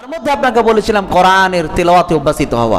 তার মধ্যে আপনাকে বলেছিলাম কোরআনের তেলাওয়াতে অভ্যাসিত হওয়া।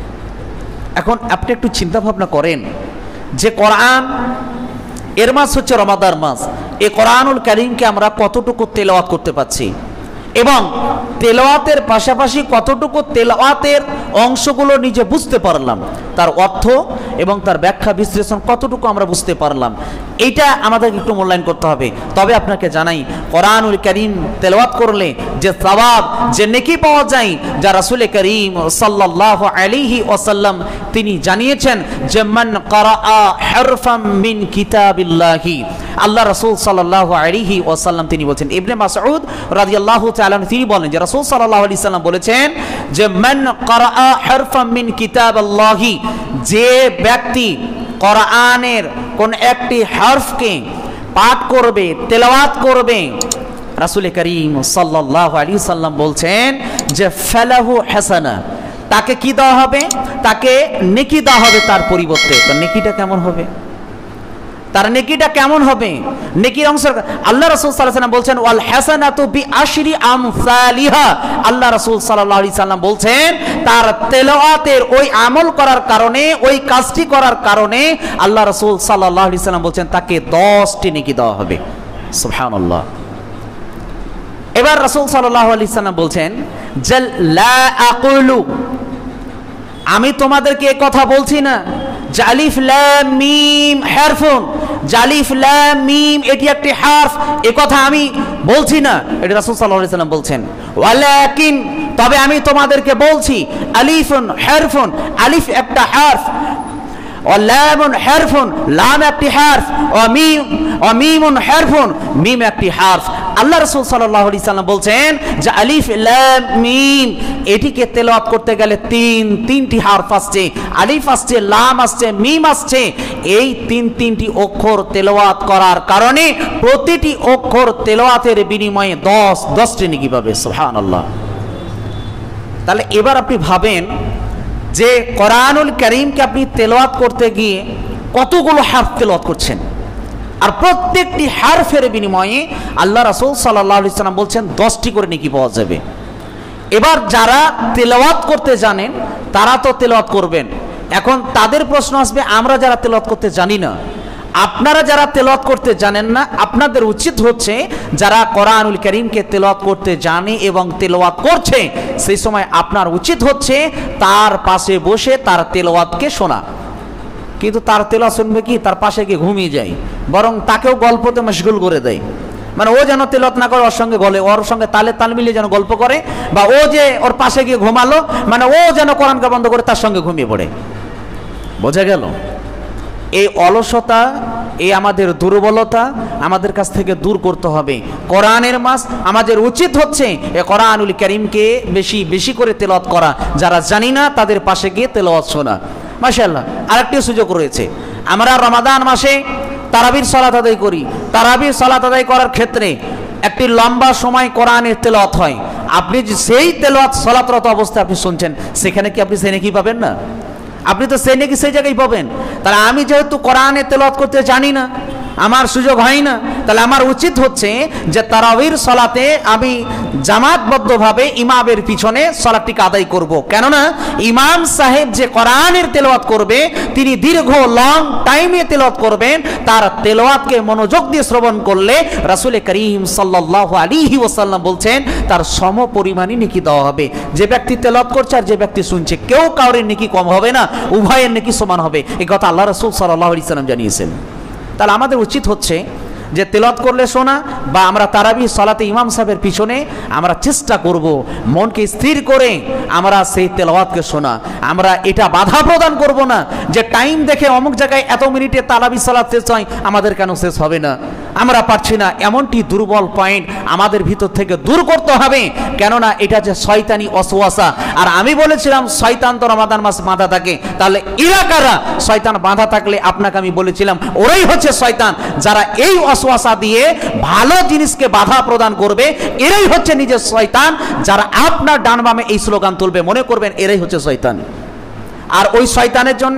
এখন আপনি একটু চিন্তা ভাবনা করেন যে কোরআন এর মাস হচ্ছে রমাদান মাস, এই কোরআনুল কারীমকে আমরা কতটুকু তেলাওয়াত করতে পারছি এবং তেলাওয়াতের পাশাপাশি কতটুকু তেলাওয়াতের অংশগুলো নিজে বুঝতে পারলাম, তার অর্থ এবং তার ব্যাখ্যা বিশ্লেষণ কতটুকু আমরা বুঝতে পারলাম, এইটা আমাদেরকে একটু মূল্যায়ন করতে হবে। তবে আপনাকে জানাই, কোরআনুল কারীম তেলাওয়াত করলে যে সওয়াব, যে নেকি পাওয়া যায়, যা রাসূল করিম সাল্লাল্লাহু আলাইহি ওয়াসাল্লাম তিনি জানিয়েছেন যে মান ক্বারাআ হারফাম মিন কিতাবিল্লাহি, আল্লাহ রাসূল সাল্লাল্লাহু আলাইহি ওয়াসাল্লাম তিনি বলেছেন। ইবনে মাসউদ রাদিয়াল্লাহু তাআলা তিনি বলেন যে রাসূল সাল্লাল্লাহু আলাইহি সাল্লাম বলেছেন যে মান ক্বারাআ হারফাম মিন কিতাবিল্লাহি, যে ব্যক্তি কোরআনের কোন একটি হরফকে পাঠ করবে, তেলাওয়াত করবে, রাসূল করিম সাল্লাল্লাহু আলাইহি সাল্লাম বলছেন যে ফালাহু হাসানা, তাকে কি দেওয়া হবে? তাকে নেকি দেওয়া হবে তার পরিবর্তে। তো নেকিটা কেমন হবে? তার নেকিটা কেমন হবে? নেকির অংশ আল্লাহ রাসূল সাল্লাল্লাহু আলাইহি সাল্লাম বলছেন ওয়াল হাসানাতু বিআশরি আমসালিহা, আল্লাহ রাসূল সাল্লাল্লাহু আলাইহি সাল্লাম বলছেন তার তেলাওয়াতের ওই আমল করার কারণে, ওই কাজটি করার কারণে আল্লাহ রাসূল সাল্লাল্লাহু আলাইহি সাল্লাম বলছেন তাকে 10টি নেকি দেওয়া হবে। সুবহানাল্লাহ। এবার রাসূল সাল্লাল্লাহু আলাইহি সাল্লাম বলছেন যে লা আকুলু, আমি তোমাদেরকে এই কথা বলছি না যে আলিফ লাম মিম হারফুন, আলিফ লাম মিম এটি একটি হারফ, এই কথা আমি বলছি না, এটা রাসূল সাল্লাল্লাহু আলাইহি সাল্লাম বলছেন। ওয়ালাকিন, তবে আমি তোমাদেরকে বলছি আলিফুন হারফুন, আলিফ একটা হারফ, ও লামুন হারফুন, লাম একটি হারফ, ও মিমুন হারফুন, মিম একটি হারফ। আল্লাহ রাসূল সাল্লাল্লাহু আলাইহি সাল্লাম বলছেন যে আলিফ লাম মিম এটিকে তেলাওয়াত করতে গেলে তিনটি হারফ আসছে, আলিফ আসছে, লাম আসছে, মিম আসছে। এই তিনটি অক্ষর তেলাওয়াত করার কারণে প্রতিটি অক্ষর তেলাওয়াতের বিনিময়ে 10টি নেকি পাবে। সুবহানাল্লাহ। তাহলে এবার আপনি ভাবেন যে কোরআনুল কারীমকে আপনি তেলাওয়াত করতে গিয়ে কতগুলো হারফ তেলাওয়াত করছেন, আর প্রত্যেকটি হারফের বিনিময়ে আল্লাহ রাসূল সাল্লাল্লাহু আলাইহি সাল্লাম বলছেন 10টি করে নেকি পাওয়া যাবে। এবার যারা তেলাওয়াত করতে জানেন তারা তো তেলাওয়াত করবেন। এখন তাদের প্রশ্ন আসবে, আমরা যারা তেলাওয়াত করতে জানি না, আপনারা যারা তেলাওয়াত করতে জানেন না, আপনাদের উচিত হচ্ছে যারা কোরআনুল কারীমকে তেলাওয়াত করতে জানে এবং তেলাওয়াত করছে, সেই সময় আপনার উচিত হচ্ছে তার পাশে বসে তার তেলাওয়াতকে শোনা। কিন্তু তার তেলাওয়াত শুনবে কি, তার পাশে গিয়ে ঘুমিয়ে যায়, বরং তাকেও গল্পতে মশগুল করে দেয়। মানে ও যেন তেলাওয়াত না করে, ওর সঙ্গে ওর সঙ্গে তাল মিলিয়ে যেন গল্প করে, বা ও যে ওর পাশে গিয়ে ঘুমালো, মানে ও যেন কোরআনকে বন্ধ করে তার সঙ্গে ঘুমিয়ে পড়ে। বোঝা গেল? এই অলসতা, এই আমাদের দুর্বলতা আমাদের কাছ থেকে দূর করতে হবে। কোরআনের মাস, আমাদের উচিত হচ্ছে এই কোরআনুল কারীমকে বেশি বেশি করে তেলাওয়াত করা, যারা জানি না তাদের পাশে গিয়ে তেলাওয়াত শোনা। মাশাআল্লাহ। আরেকটি সুযোগ রয়েছে, আমরা রমাদান মাসে তারাবির সালাত আদায় করি। তারাবির সালাত আদায় করার ক্ষেত্রে একটি লম্বা সময় কোরআনের তেলাওয়াত হয়। আপনি সেই তেলাওয়াত সালাতরত অবস্থায় আপনি শুনছেন, সেখানে কি আপনি সেই নেকি পাবেন না? আপনি তো সেই নেকি সেই জায়গায় পাবেন। তাহলে আমি যেহেতু কোরআনে তেলাওয়াত করতে জানি না, আমার সুযোগ হয় না, তাহলে আমার উচিত হচ্ছে যে তারাবির সালাতে আমি জামাতবদ্ধভাবে ইমামের পিছনে সালাতটিকে আদায় করব। কেননা ইমাম সাহেব যে কোরআনের তেলাওয়াত করবে, তিনি দীর্ঘ লং টাইমে তেলাওয়াত করবেন, তার তেলাওয়াতকে মনোযোগ দিয়ে শ্রবণ করলে রাসূল করিম সাল্লাল্লাহু আলাইহি ওয়াসাল্লাম বলছেন তার সম পরিমাণই নেকি দেওয়া হবে। যে ব্যক্তি তেলাওয়াত করছে আর যে ব্যক্তি শুনছে, কেউ কারোর নেকি কম হবে না, উভয়ের নেকি সমান হবে। এই কথা আল্লাহ রাসূল সাল্লাল্লাহু আলাইহি ওয়াসাল্লাম জানিয়েছেন। তাহলে আমাদের উচিত হচ্ছে যে তেলাওয়াত করলে শোনা, বা আমরা তারাবি সালাতে ইমাম সাহেবের পিছনে আমরা চেষ্টা করব মনকে স্থির করে আমরা সেই তেলাওয়াতকে শোনা। আমরা এটা বাধা প্রদান করব না যে টাইম দেখে অমুক জায়গায় এত মিনিটে তারাবি সালাত শেষ হয়, আমাদের কেন শেষ হবে না, আমরা পারছি না, এমনটি দুর্বল পয়েন্ট আমাদের ভিতর থেকে দূর করতে হবে। কেননা এটা যে শয়তানি ওয়াসওয়াসা। আর আমি বলেছিলাম শয়তান তো রমাদান মাস বাঁধা থাকে, তাহলে এরা কারা? শয়তান বাঁধা থাকলে আপনাকে আমি বলেছিলাম ওরাই হচ্ছে শয়তান, যারা এই ওয়াসওয়াসা দিয়ে ভালো জিনিসকে বাধা প্রদান করবে, এরাই হচ্ছে নিজের শয়তান। যারা আপনার ডান বামে এই স্লোগান তুলবে, মনে করবেন এরাই হচ্ছে শয়তান। আর ওই শয়তানের জন্যে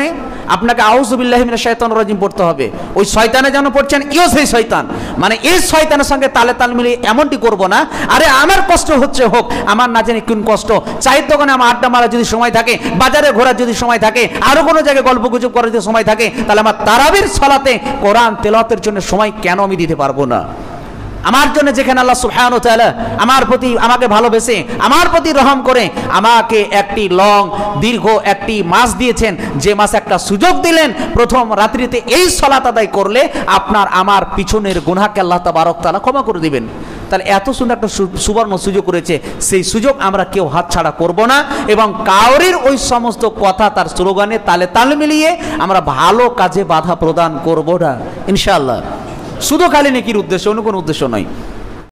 আপনাকে আউযুবিল্লাহি মিনাশ শাইতানির রাজিম পড়তে হবে। ওই শয়তানে যেন পড়ছেন ইও সেই শয়তান, মানে এই শয়তানের সঙ্গে তালে তাল মিলিয়ে এমনটি করব না, আরে আমার কষ্ট হচ্ছে হোক, আমার না জানি কোন কষ্ট, চায়ের দোকানে আমার আড্ডা মারার যদি সময় থাকে, বাজারে ঘোরার যদি সময় থাকে, আরো কোনো জায়গায় গল্প গুজব করার যদি সময় থাকে, তাহলে আমার তারাবির সালাতে কোরআন তেলাওয়াতের জন্য সময় কেন আমি দিতে পারবো না? আমার জন্য যেখানে আল্লাহ সুবহানাহু ওয়া তাআলা আমার প্রতি আমাকে ভালোবেসে আমার প্রতি রহম করে আমাকে একটি দীর্ঘ একটি মাস দিয়েছেন, যে মাসে একটা সুযোগ দিলেন প্রথম রাত্রিতে এই সালাত আদায় করলে আপনার আমার পিছনের গুনাহকে আল্লাহ তাবারক তাআলা ক্ষমা করে দিবেন। তাহলে এত সুন্দর একটা সুবর্ণ সুযোগ করেছে, সেই সুযোগ আমরা কেউ হাতছাড়া করব না এবং কাউরির ওই সমস্ত কথা তার স্লোগানে তালে তাল মিলিয়ে আমরা ভালো কাজে বাধা প্রদান করব না ইনশাআল্লাহ। শুধু খালি নেকির উদ্দেশ্য, অন্য কোনো উদ্দেশ্য নয়।